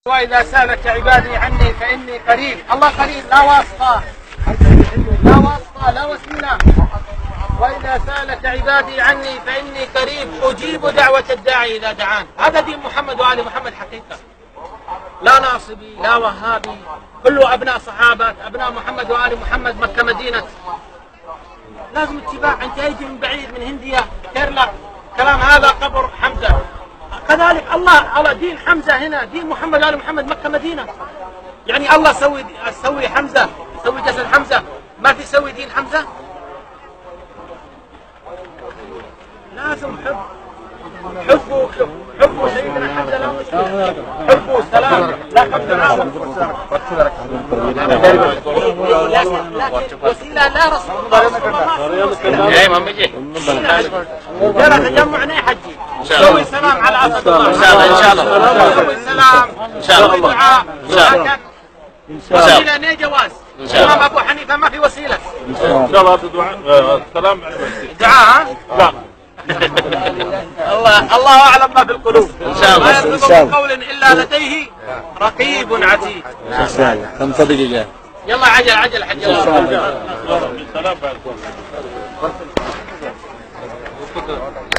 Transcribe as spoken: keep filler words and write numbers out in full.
وإذا سألك عبادي عني فإني قريب. الله قريب، لا واسطة، لا واسطة، لا وسيلة. وإذا سألك عبادي عني فإني قريب أجيب دعوة الداعي إذا دعان. هذا دين محمد وآل محمد حقيقة، لا ناصبي لا وهابي، كله أبناء صحابة أبناء محمد وآل محمد، مكة مدينة، لازم اتباع. أنت يجي من بعيد من هندية كيرلا كلام هذا قبر حمزة، كذلك الله على دين حمزة هنا، دين محمد وآل محمد مكة مدينة. يعني الله سوي سوي حمزة، سوي جسد حمزة، ما في سوي دين حمزة. لازم حب حبه حبه سيدنا حمزة، لا مشكلة، حبه سلام، لا حب العالم. لكن وسيلة لا رسول الله. ايه ما بيجي ترى تجمعنا يا حجي، سوي سلام على اسد الله ان شاء الله، ان شاء الله، سوي سلام، ان شاء الله، سوي دعاء، ان شاء الله، وسيلة ني جواز. امام ابو حنيفه ما في وسيله. ان شاء الله دعاء سلام دعاء. لا الله الله اعلم ما في القلوب. ان شاء الله، ما يلفظ من قول الا لديه رقيب عتيد. ان شاء الله. كم صديقي جاء؟ يلا عجل عجل حج الله. سلام بعد